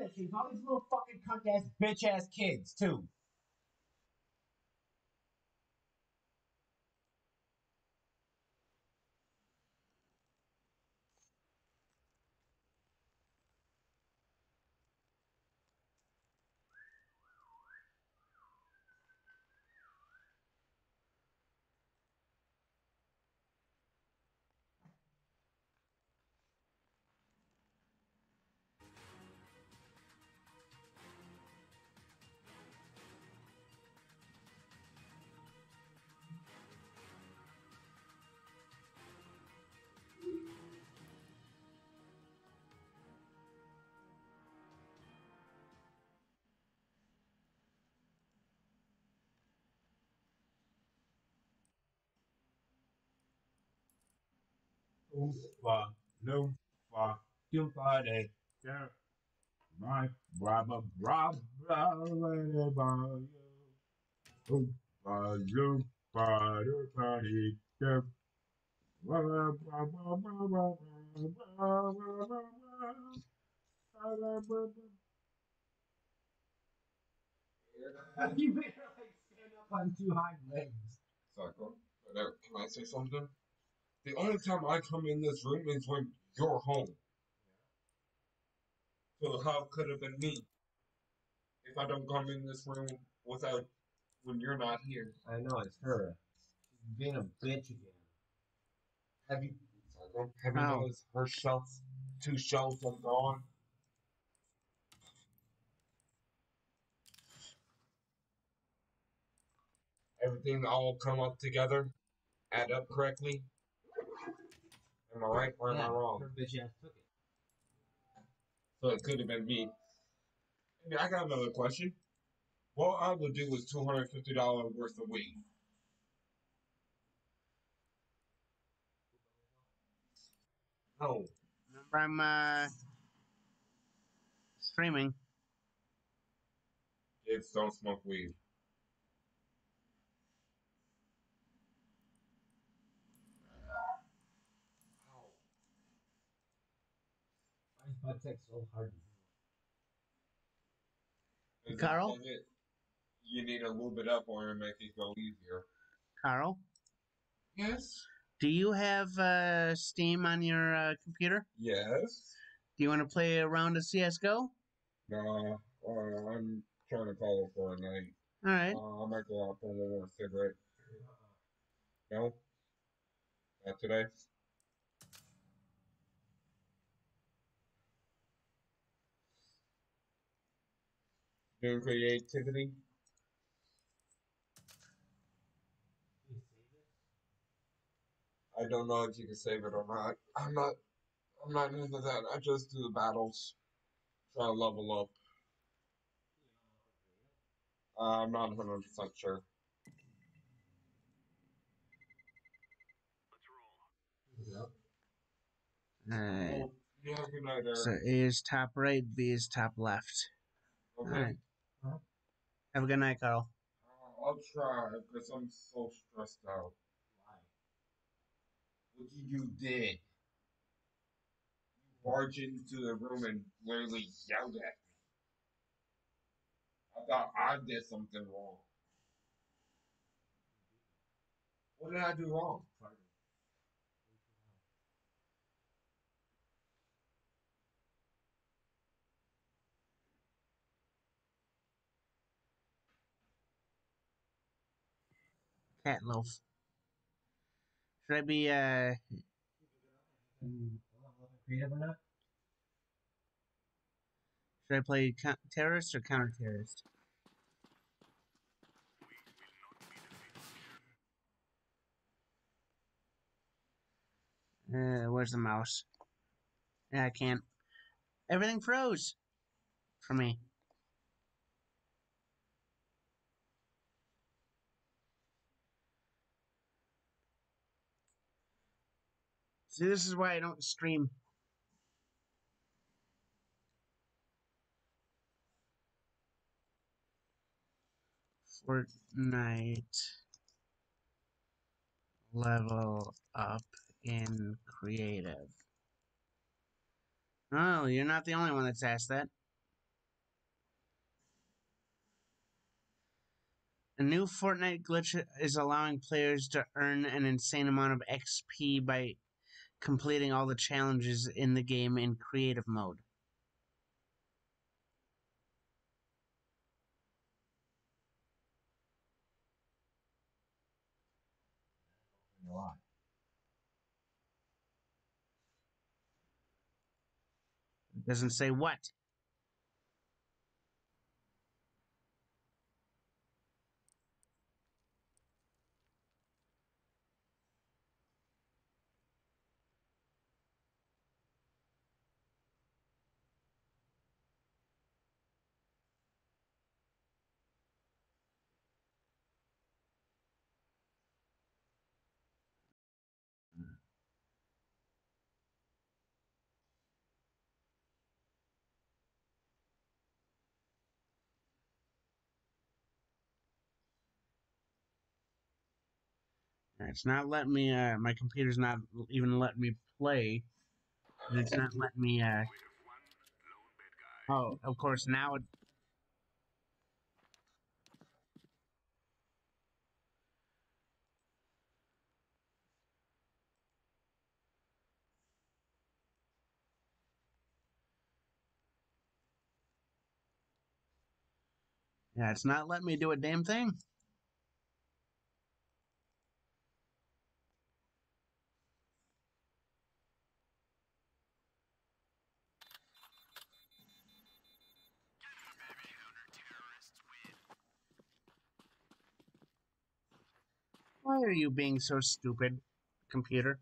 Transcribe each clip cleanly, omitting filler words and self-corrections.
kids, all these little fucking cunt ass bitch ass kids too. Oompa loompa doompa day. Yeah. My brother, brother, brother, Oompa loompa doompa day. Yeah. You made her like stand up on two hind legs. Psycho. Can I say something? The only time I come in this room is when you're home. So how could it have been me if I don't come in this room without when you're not here? I know it's her. She's being a bitch again. Have you, Psycho? Have you Oh, noticed her shelves? Two shelves are gone. Everything all come up together, add up correctly. Am I right or am I Yeah, her wrong? bitch ass took it. So it could have been me. And I got another question. What I would do is $250 worth of weed. No, remember I'm streaming. kids don't smoke weed. Why is butt sex so hard to do? Is it Carl? because you need a lube it up or make it go easier? Carl? Yes. Do you have Steam on your computer? Yes. Do you want to play a round of CSGO? Nah, I'm trying to call it for a night. Alright. I might go out for one more cigarette. No? Not today? Doing creativity? You save it? I don't know if you can save it or not. I'm not into that. I just do the battles. Try to level up. I'm not 100% sure. Yep. Alright. Well, you have a good night, So Eric. A is top right, B is top left. Okay? Alright. Have a good night, Carl. I'll try because I'm so stressed out. Why? What you did? Barge into the room and literally yelled at me. I thought I did something wrong. What did I do wrong? Farted. Cat loaf. Should I be Creative or not? should I play terrorist or counter terrorist? Where's the mouse? Yeah, I can't. Everything froze for me. See, this is why I don't stream. Fortnite level up in creative. Oh, you're not the only one that's asked that. A new Fortnite glitch is allowing players to earn an insane amount of XP by completing all the challenges in the game in creative mode. A lot. It doesn't say what. It's not letting me, my computer's not even letting me play. And it's not letting me, oh, of course, now it. Yeah, it's not letting me do a damn thing. Why are you being so stupid, computer?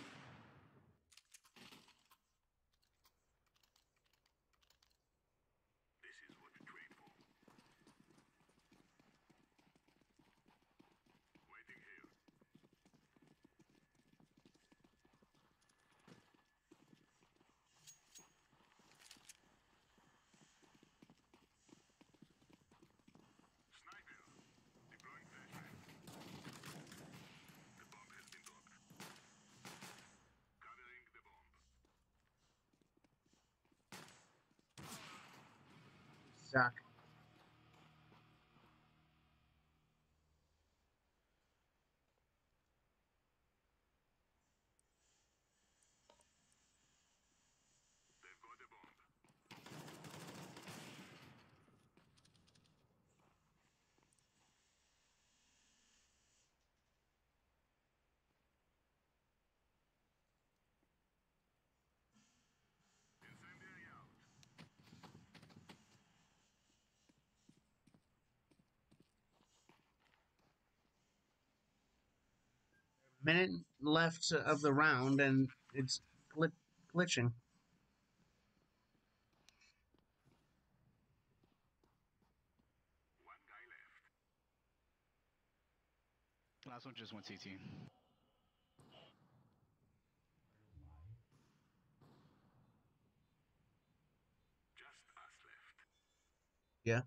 Suck. Minute left of the round, and it's glitching. Last one just went CT. Yeah.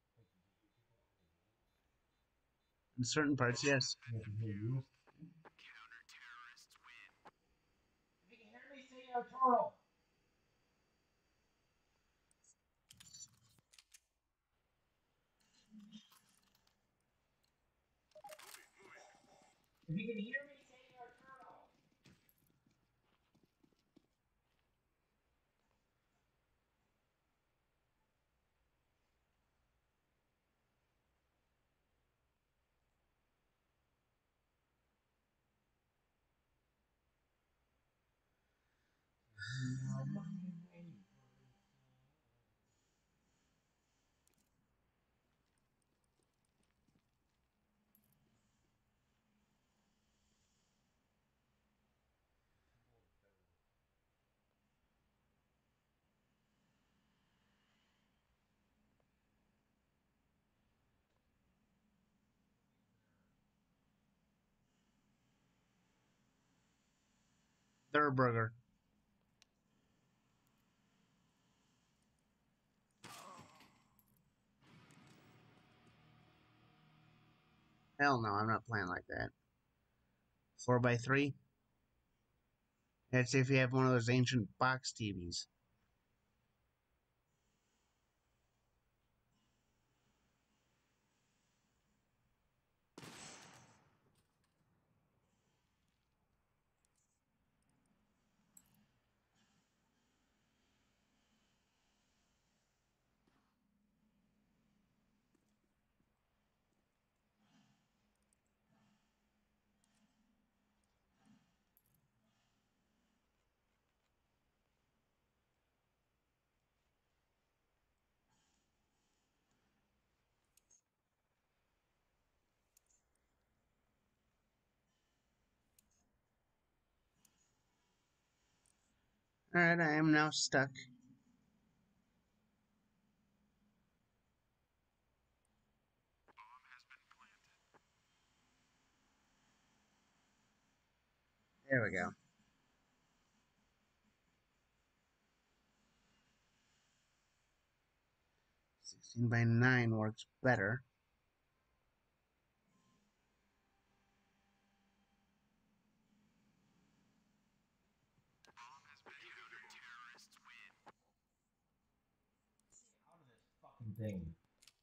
In certain parts, yes. If you can hear me, say Arturo. If you can hear me, say Arturo. Thurburger. Hell no, I'm not playing like that. 4x3? That's if you have one of those ancient box TVs. Alright, I am now stuck. There we go. 16 by 9 works better. Out of this fucking thing.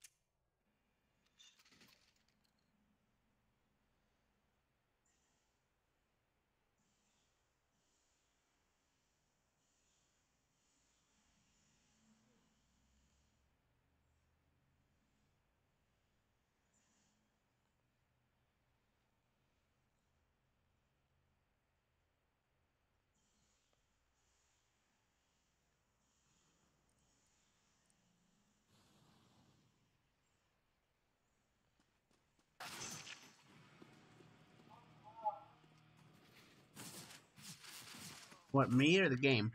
What, me or the game?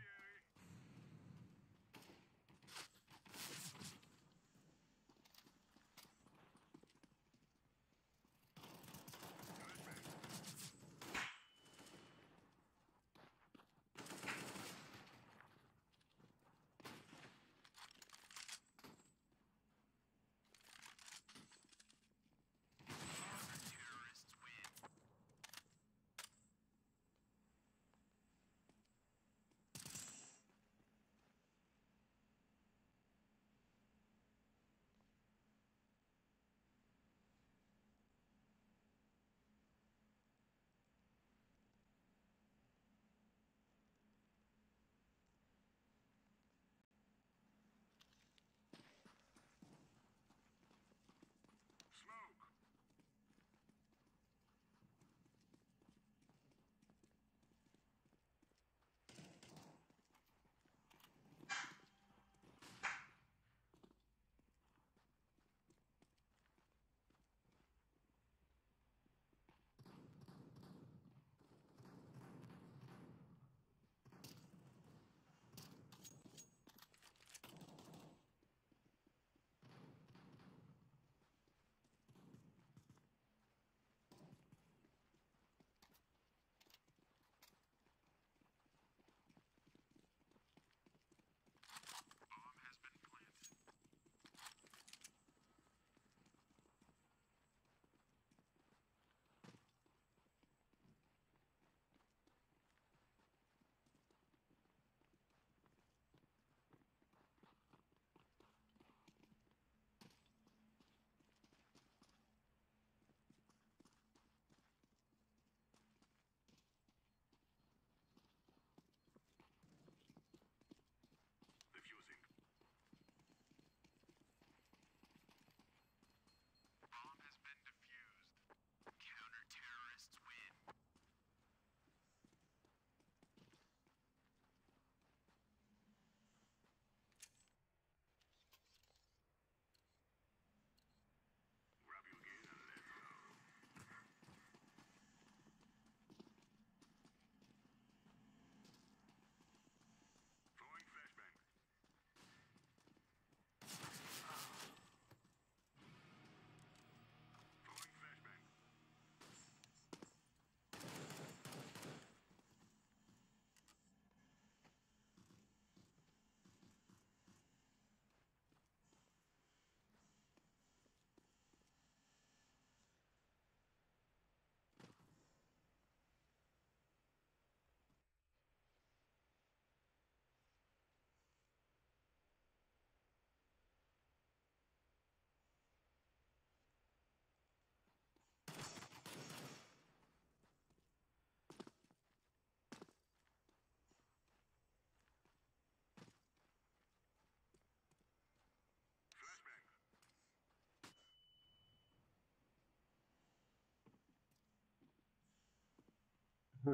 I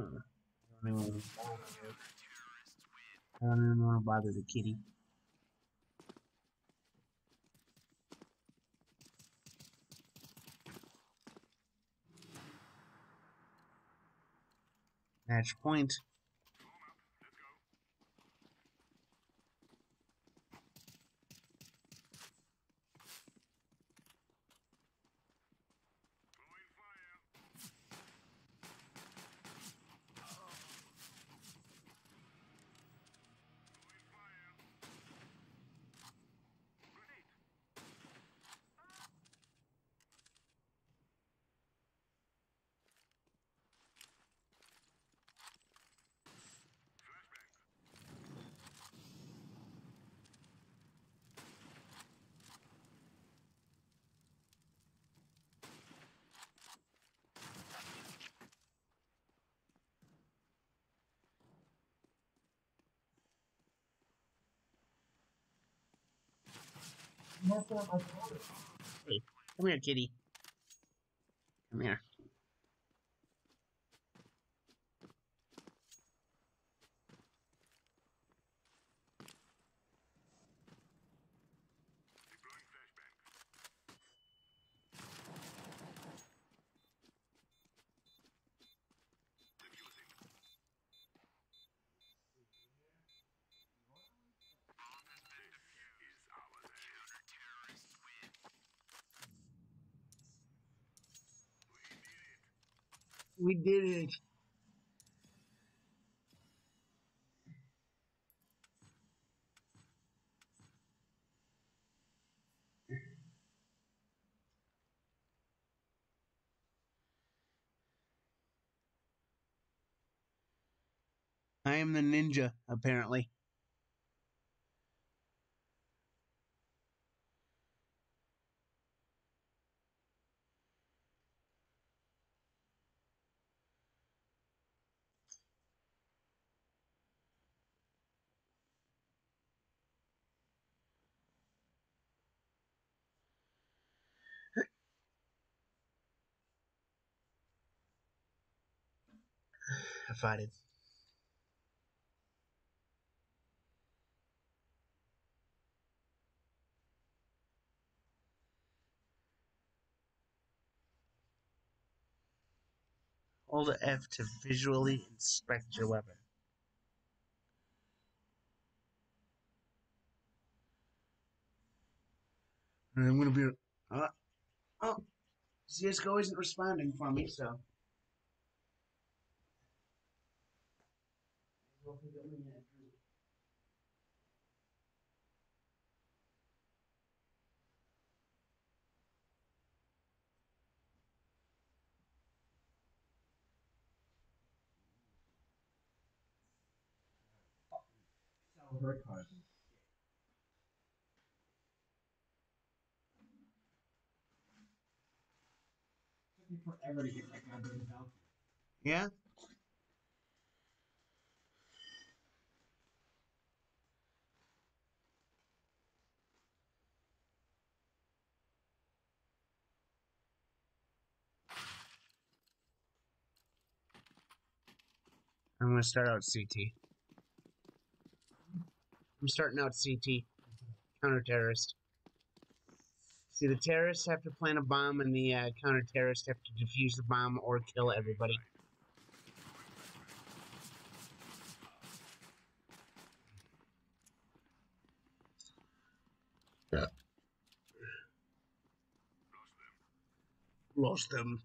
don't even want to bother the kitty. Match point. That's not my father. Hey, come here, kitty. Come here. We did it. I am the ninja, apparently. I fought it. Hold F to visually inspect your weapon. I'm gonna be. Oh, CS:GO isn't responding for me, so. Sell her cars. Took me forever to get that goddamn Valkyrie. Yeah? I'm gonna start out CT. I'm starting out CT. Counter-terrorist. See, the terrorists have to plant a bomb, and the counter-terrorists have to defuse the bomb or kill everybody. Yeah. Lost them.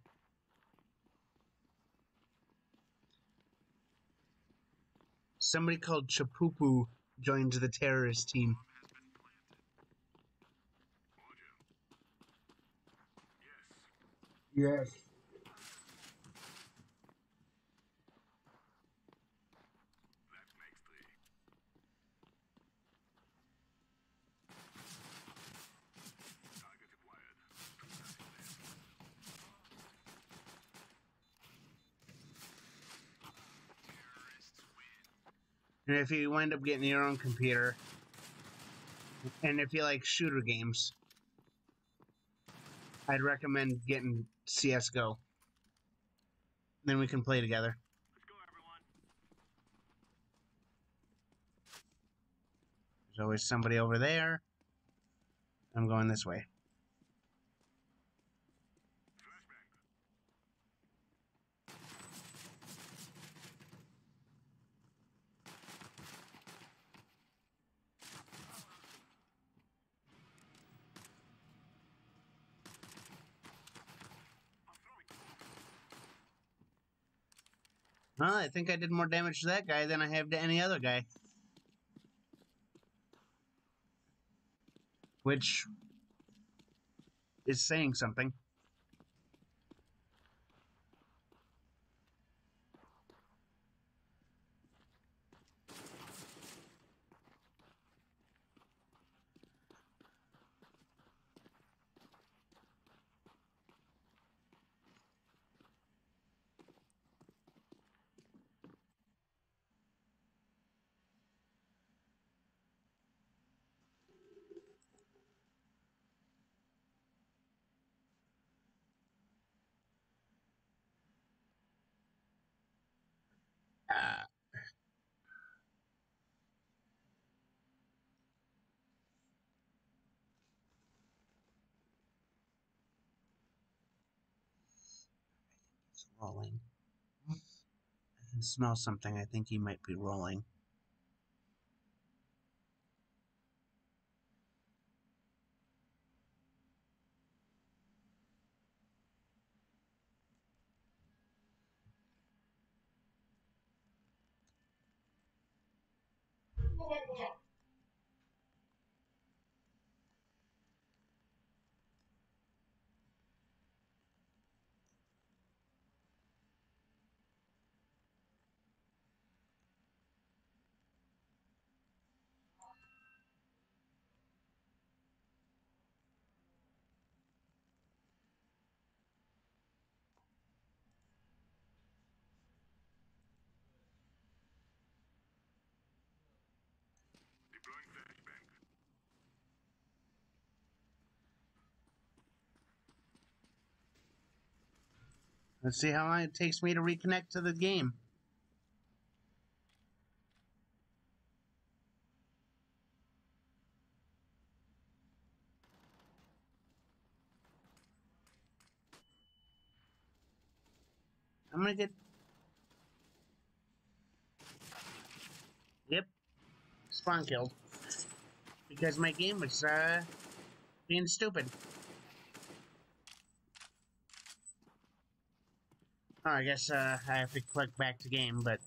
Somebody called Chapupu joined the terrorist team. Yes. And if you wind up getting your own computer, and if you like shooter games, I'd recommend getting CS:GO. Then we can play together. There's always somebody over there. I'm going this way. Well, I think I did more damage to that guy than I have to any other guy. Which is saying something. rolling. I can smell something. I think he might be rolling. Let's see how long it takes me to reconnect to the game. I'm gonna get... Yep. Spawn killed. Because my game was, being stupid. Oh, I guess, I have to click back to game, but...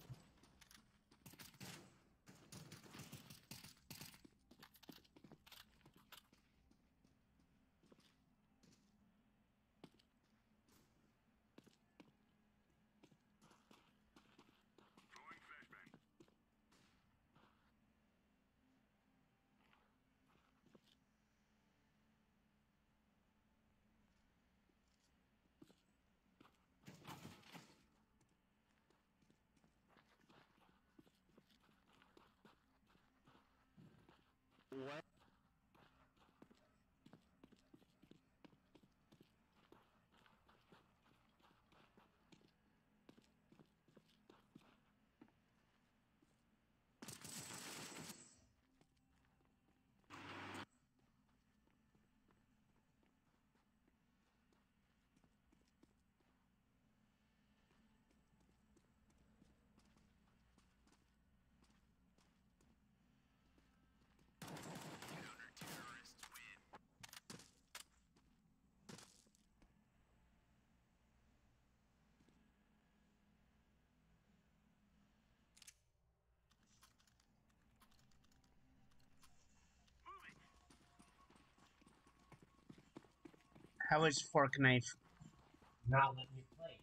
How is Fork Knife? Not let me play.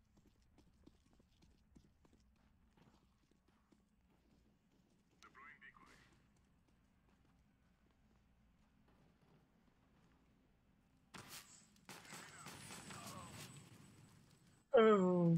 Oh.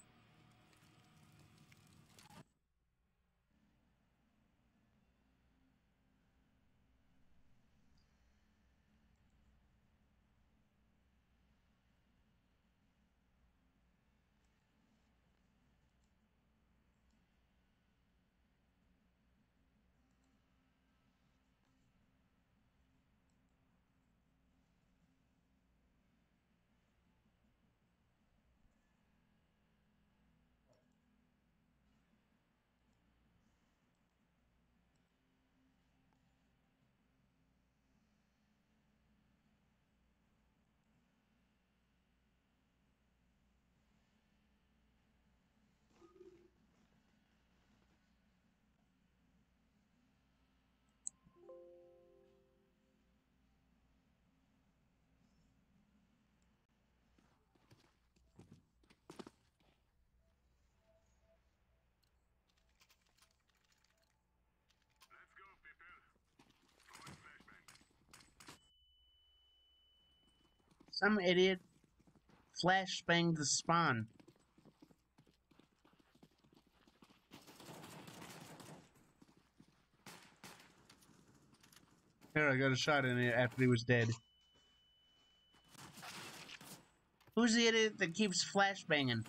Some idiot flash banged the spawn. Here, I got a shot in it after he was dead. Who's the idiot that keeps flash banging?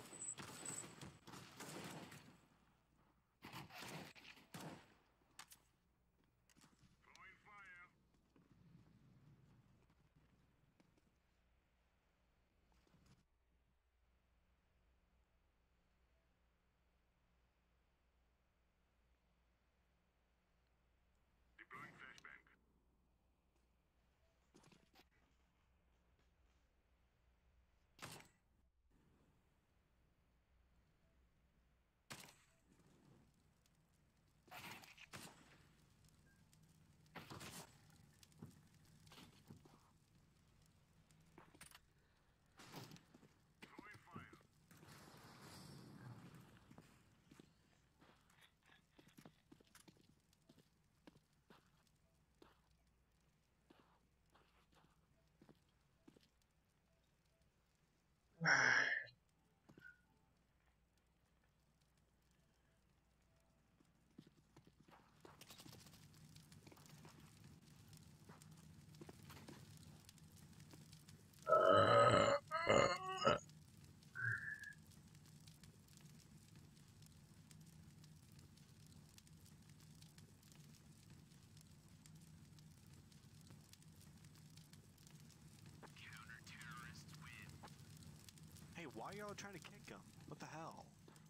why y'all trying to kick him? What the hell?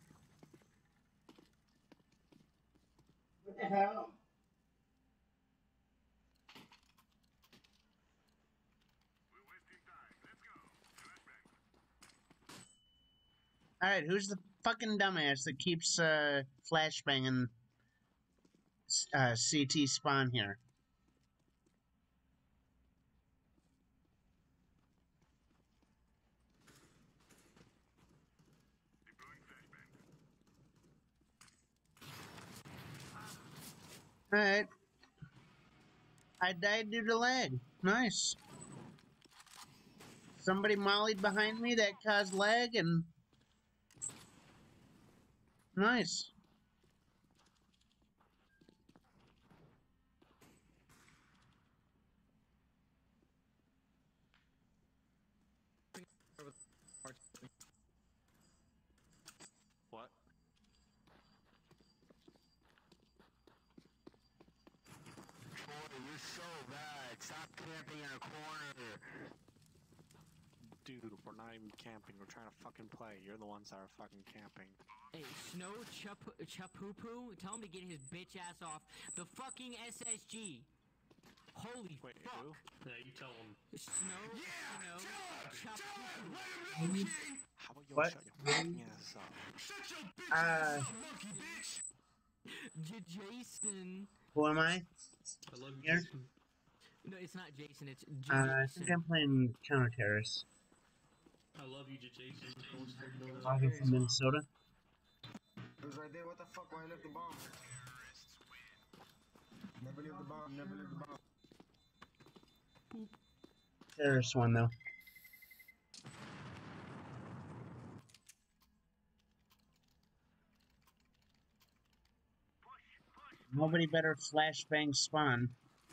What the hell? Alright, who's the fucking dumbass that keeps flashbanging CT spawn here? Alright. I died due to lag. Nice. Somebody mollied behind me that caused lag and... Nice. What? Troy, you're so bad. Stop camping in a corner. Dude, we're not even camping. We're trying to fucking play. You're the ones that are fucking camping. Hey, Snow Chapupu, tell him to get his bitch ass off the fucking SSG. Holy Wait, fuck. who? Yeah, you tell him. Snow, Chapupu. How about you What? shut your fucking ass up? Jason. Who am I? I love you, Here? Jason. No, it's not Jason, it's I Jason. think I'm playing Counter Terrorist. I love you, Jason. Logging from Minnesota. It was right there. What the fuck? Why I left the bomb? Never leave the bomb. Never leave the bomb. Terrorist one, though. Nobody better flashbang spawn.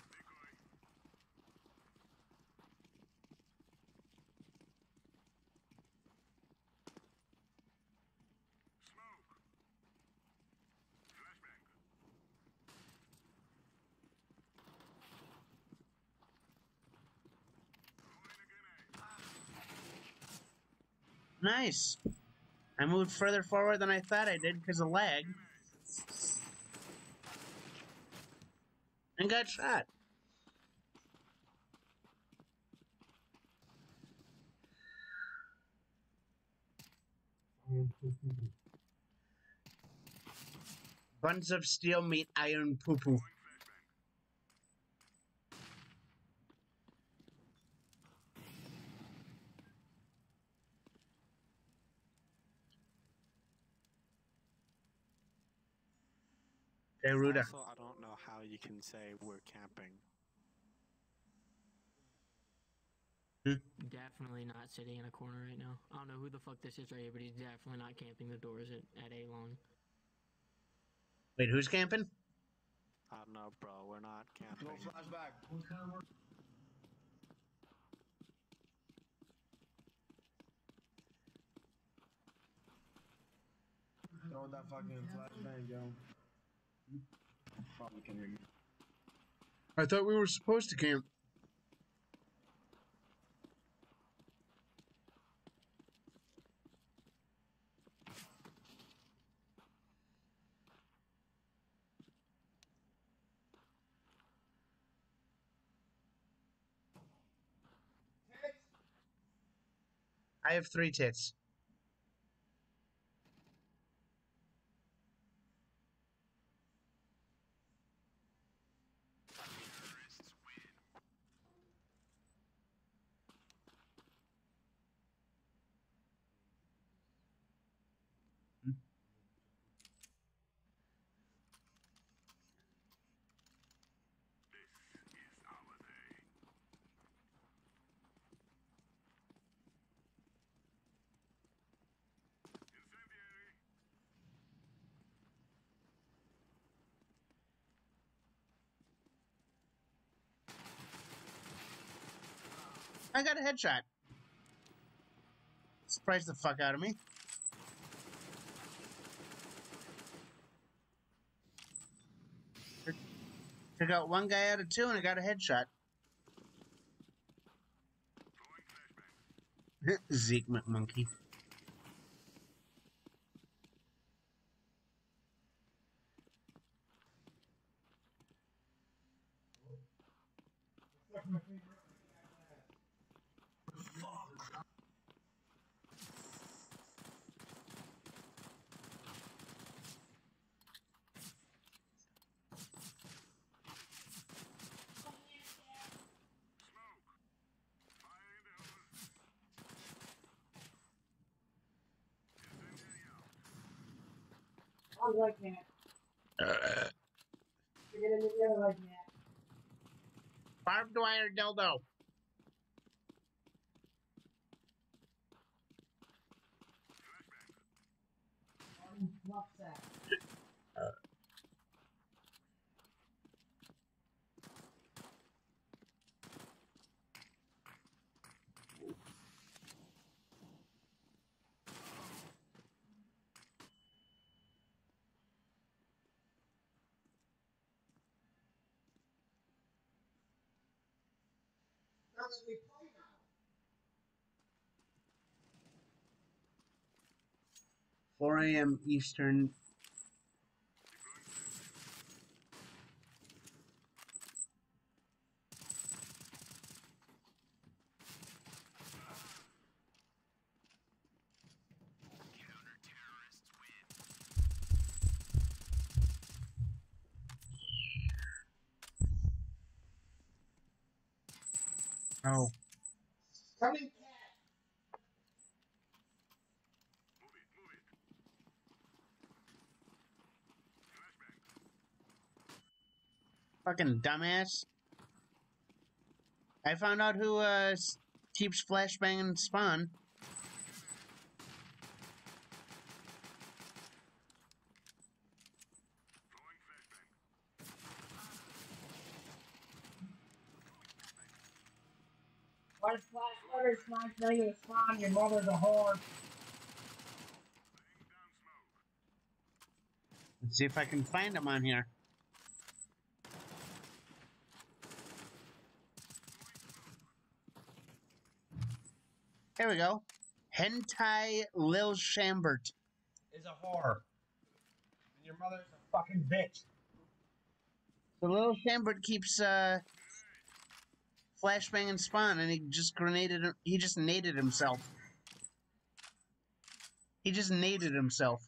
Nice. I moved further forward than I thought I did because of lag. And got shot. Buns of steel meet iron poo poo. Hey, Ruda. Also, I don't know how you can say we're camping. Definitely not sitting in a corner right now. I don't know who the fuck this is right here, but he's definitely not camping the doors at A-Long. Wait, who's camping? I don't know, bro. We're not camping. No flashback. Throw that fucking flashbang, yo. Probably can hear me. I thought we were supposed to camp. I have 3 tits. I got a headshot. Surprised the fuck out of me. Took out 1 guy out of 2 and I got a headshot. Zeke McMonkey. I like that. You're gonna be really like that. Barbed wire dildo. Fluff sack. Now that we play now. 4 a.m. Eastern. Oh. Coming cat. Fucking dumbass. I found out who keeps flashbanging Spawn. What is Smash Million Spawn? Your mother's a whore. Let's see if I can find him on here. Here we go. Hentai Lil Shambert. Is a whore. And your mother's a fucking bitch. So Lil Shambert keeps flashbanging Spawn, and he just naded himself. He just naded himself.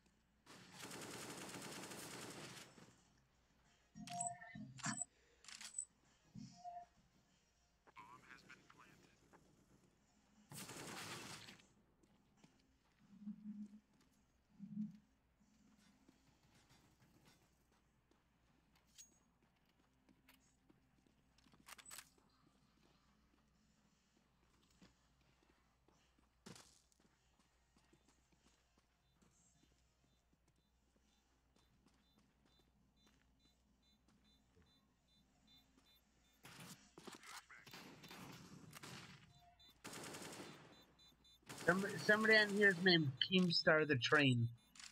Somebody on here is named Keemstar the Train.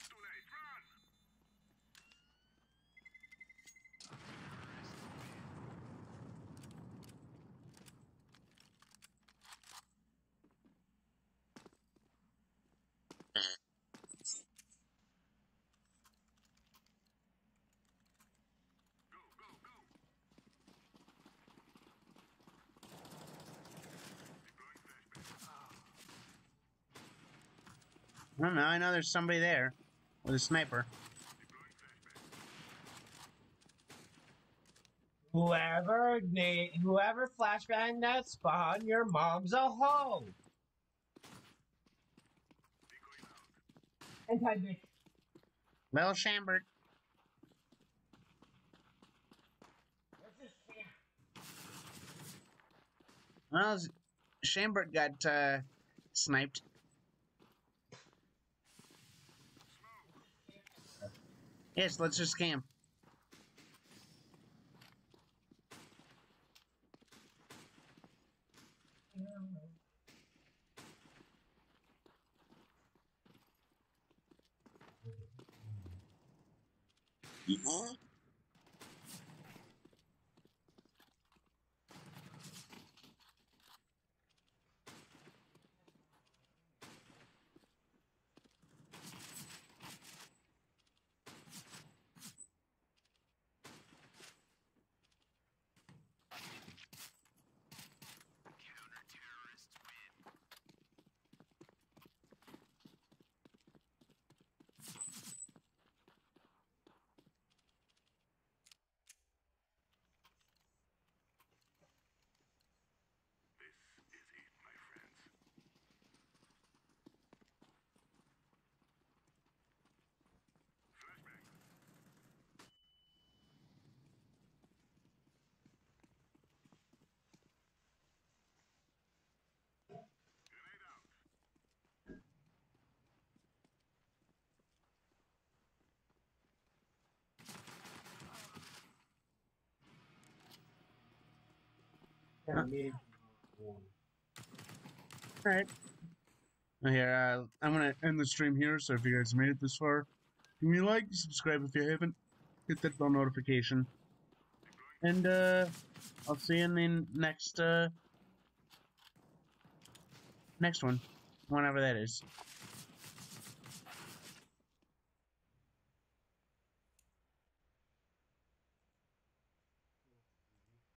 I don't know. I know there's somebody there with a sniper. Whoever flashbang that Spawn, your mom's a hoe. Anti-bitch. Lil Shambert. What's this camp? Well, Shambert got sniped. Yes, let's just camp. Got a meeting tomorrow. Alright. Here, I'm gonna end the stream here, so if you guys made it this far, give me a like, subscribe if you haven't, hit that bell notification. And, I'll see you in the next one. Whenever that is.